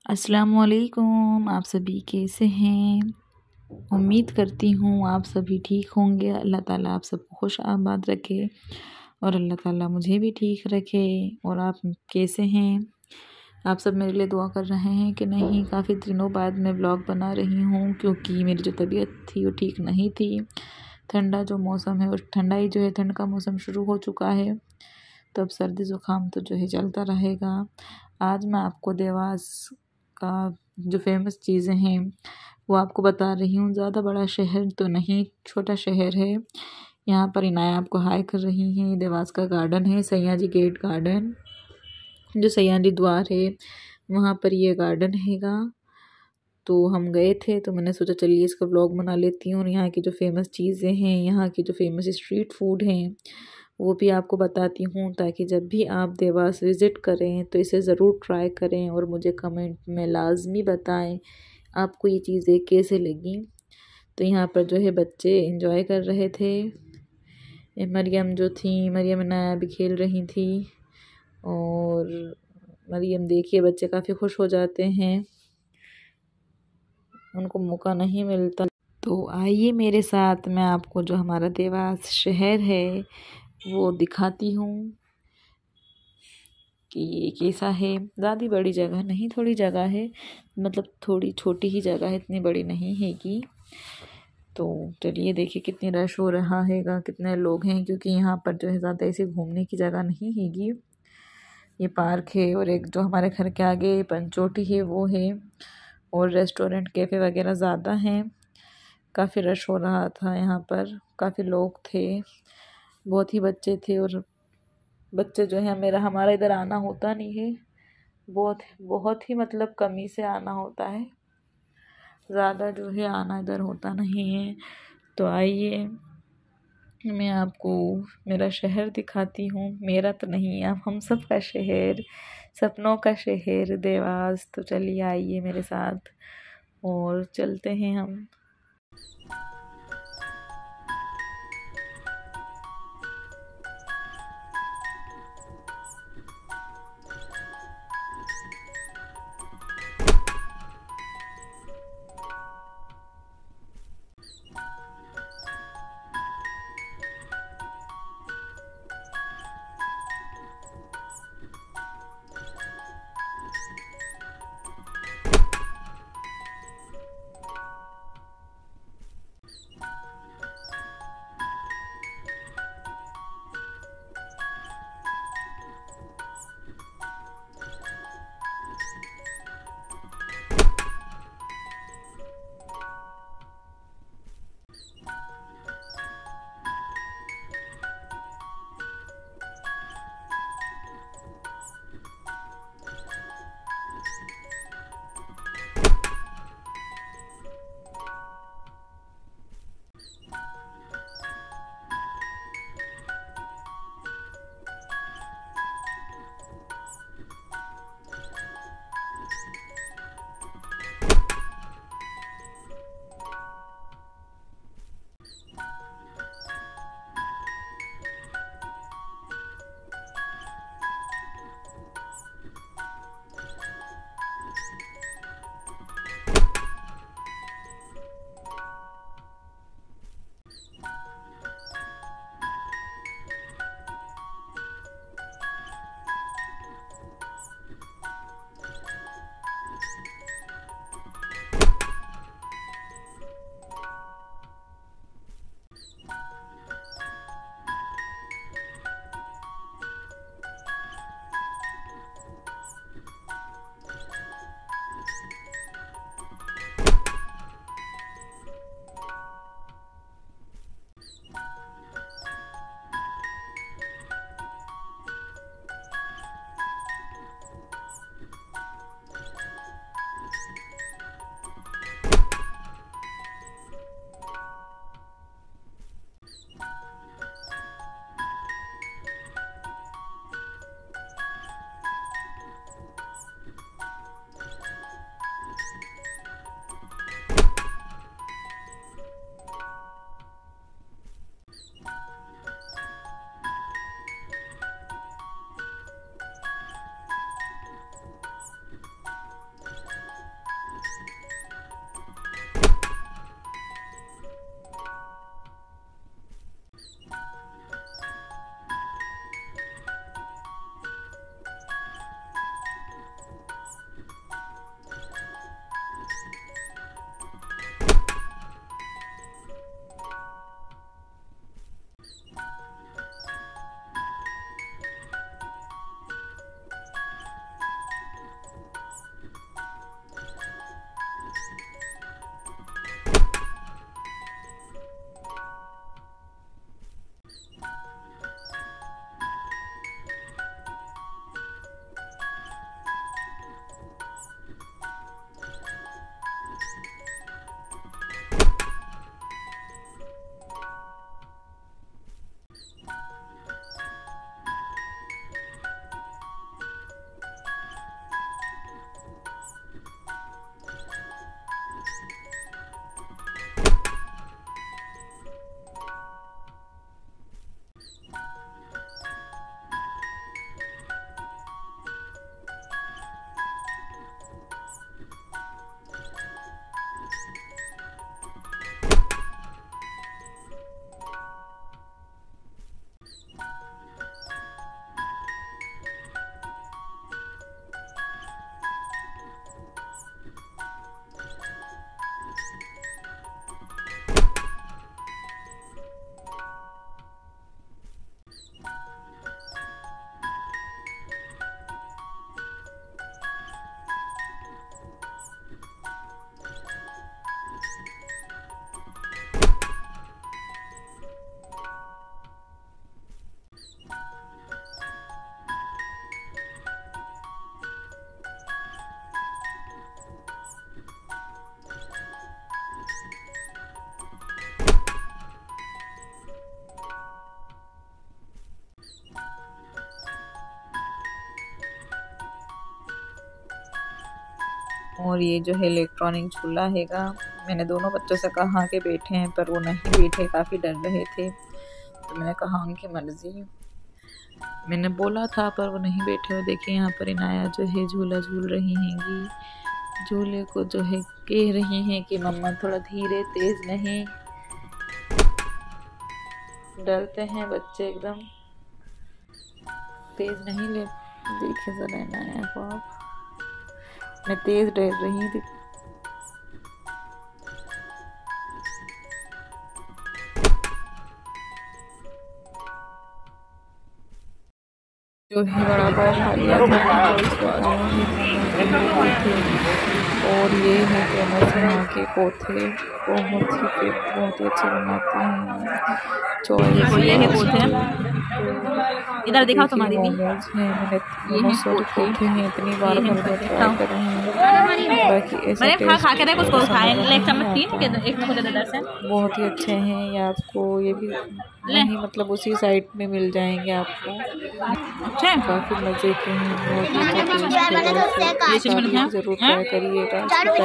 अस्सलामुअलैकुम। आप सभी कैसे हैं? उम्मीद करती हूँ आप सभी ठीक होंगे। अल्लाह ताला आप सबको खुश आबाद रखे और अल्लाह ताला मुझे भी ठीक रखे। और आप कैसे हैं? आप सब मेरे लिए दुआ कर रहे हैं कि नहीं? काफ़ी दिनों बाद मैं ब्लॉग बना रही हूँ क्योंकि मेरी जो तबीयत थी वो ठीक नहीं थी। ठंडा जो मौसम है, और ठंडाई जो है, ठंड का मौसम शुरू हो चुका है, तो अब सर्दी ज़ुकाम तो जो है चलता रहेगा। आज मैं आपको देवास का जो फेमस चीज़ें हैं वो आपको बता रही हूँ। ज़्यादा बड़ा शहर तो नहीं, छोटा शहर है। यहाँ पर इनाया आपको हाय कर रही हैं। देवास का गार्डन है, सयाजी गेट गार्डन, जो सयाजी द्वार है वहाँ पर ये गार्डन हैगा। तो हम गए थे, तो मैंने सोचा चलिए इसका ब्लॉग बना लेती हूँ और यहाँ की जो फेमस चीज़ें हैं, यहाँ की जो फेमस स्ट्रीट फूड हैं वो भी आपको बताती हूँ, ताकि जब भी आप देवास विज़िट करें तो इसे ज़रूर ट्राई करें और मुझे कमेंट में लाजमी बताएं आपको ये चीज़ें कैसे लगी। तो यहाँ पर जो है बच्चे एंजॉय कर रहे थे। मरियम जो थी, मरियम नाया भी खेल रही थी। और मरियम देखिए, बच्चे काफ़ी खुश हो जाते हैं, उनको मौका नहीं मिलता। तो आइए मेरे साथ, मैं आपको जो हमारा देवास शहर है वो दिखाती हूँ कि ये कैसा है। ज़्यादा बड़ी जगह नहीं, थोड़ी जगह है, मतलब थोड़ी छोटी ही जगह है, इतनी बड़ी नहीं हैगी। तो चलिए देखिए कितनी रश हो रहा हैगा, कितने लोग हैं, क्योंकि यहाँ पर जो है ज़्यादा ऐसे घूमने की जगह नहीं हैगी। ये पार्क है और एक जो हमारे घर के आगे पंचोटी है वो है, और रेस्टोरेंट कैफ़े वगैरह ज़्यादा हैं। काफ़ी रश हो रहा था यहाँ पर, काफ़ी लोग थे, बहुत ही बच्चे थे। और बच्चे जो है, हमारा इधर आना होता नहीं है, बहुत बहुत ही मतलब कमी से आना होता है, ज़्यादा जो है आना इधर होता नहीं है। तो आइए मैं आपको मेरा शहर दिखाती हूँ। मेरा तो नहीं, अब हम सब का शहर, सपनों का शहर देवास। तो चलिए आइए मेरे साथ और चलते हैं हम। और ये जो है इलेक्ट्रॉनिक झूला हैगा। मैंने दोनों बच्चों से कहा कि बैठे हैं, पर वो नहीं बैठे, काफ़ी डर रहे थे। तो मैंने कहा उनकी मर्ज़ी, मैंने बोला था पर वो नहीं बैठे। और देखिए यहाँ पर इनाया जो है झूला झूल रही हैंगी। झूले को जो है कह रही हैं कि मम्मा थोड़ा धीरे, तेज़ नहीं। डरते हैं बच्चे एकदम, तेज़ नहीं ले। देखिए ज़रा इनाया को आप, मैं तेज़ डर रही थी। जो है बड़ा पाव खा लिया था और इसको खाया है। और ये है फेमस यहाँ के कोथे, बहुत ही अच्छे बनाते हैं। चौल ये है कोथे, इधर दिखाओ तुम्हारी भी। मोमोज हैं, मैंने बहुत सारे कोथे हैं, इतनी बार ट्राई कर रहे हैं। बाकी ऐसे बहुत ही अच्छे हैं। ये आपको ये भी नहीं, मतलब उसी साइड में मिल जाएंगे आपको। काफ़ी मज़े के हैं, बहुत ही अच्छा ज़रूर ट्राई करिएगा।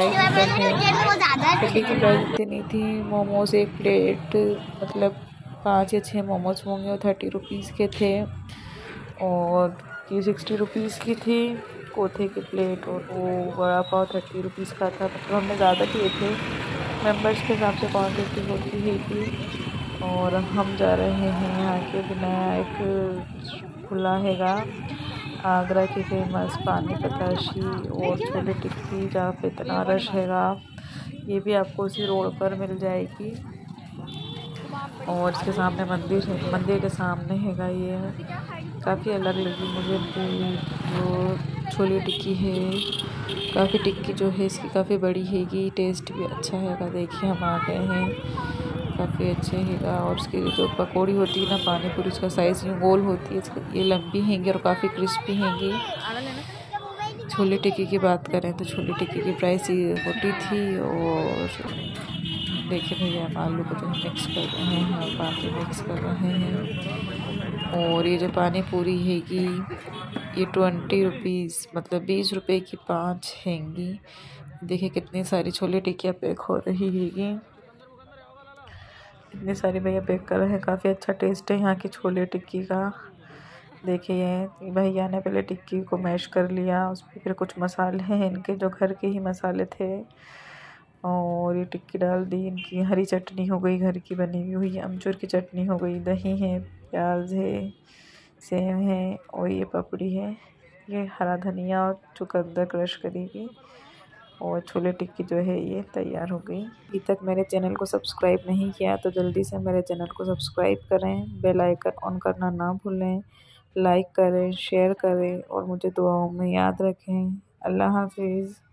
टिक्की की प्राइस इतनी थी। मोमोज एक प्लेट मतलब 5 या 6 मोमोज होंगे और 30 रुपीज़ के थे। और ये 60 रुपीज़ की थी कोथे की प्लेट। और वो बड़ा पाव 30 रुपीज़ का था। मतलब हमने ज़्यादा किए थे, मेंबर्स के हिसाब से क्वान्टिटी होती है थी। और हम जा रहे हैं यहाँ के बिना एक खुला हैगा आगरा की फेमस पानी पताशी और छोले टिक्की, जहाँ पे इतना रश हैगा। ये भी आपको उसी रोड पर मिल जाएगी। और इसके सामने मंदिर है, मंदिर के सामने हैगा ये। काफ़ी अलग लगी मुझे जो छोले टिक्की है। काफ़ी टिक्की जो है इसकी काफ़ी बड़ी हैगी, टेस्ट भी अच्छा हैगा। देखिए हम आ गए हैं, काफ़ी अच्छे हैगा। और उसकी जो पकौड़ी होती है ना पानी पूरी, उसका साइज़ यूँ गोल होती है, ये लंबी हैंगी और काफ़ी क्रिस्पी हैंगी। छोले टिक्की की बात करें तो छोले टिक्की की प्राइस ये होती थी। और देखिए भैया हम आलू को जो मिक्स कर रहे हैं, पानी मिक्स कर रहे हैं। और ये जो पानी पूरी हैगी ये 20 रुपीज़, मतलब 20 रुपये की 5 हैंगी। देखिए कितनी सारी छोले टिक्कियाँ पैक हो रही हैगी, इतनी सारी भैया पैक कर रहे हैं। काफ़ी अच्छा टेस्ट है यहाँ की छोले टिक्की का। देखिए भैया ने पहले टिक्की को मैश कर लिया, उस पर फिर कुछ मसाले हैं इनके जो घर के ही मसाले थे। और ये टिक्की डाल दी। इनकी हरी चटनी हो गई, घर की बनी हुई अमचूर की चटनी हो गई, दही है, प्याज है, सेव है और ये पपड़ी है। ये हरा धनिया और चुकंदर क्रश करेगी। और छोले टिक्की जो है ये तैयार हो गई। अभी तक मेरे चैनल को सब्सक्राइब नहीं किया तो जल्दी से मेरे चैनल को सब्सक्राइब करें, बेल आइकन ऑन करना ना भूलें, लाइक करें, शेयर करें और मुझे दुआओं में याद रखें। अल्लाह हाफिज़।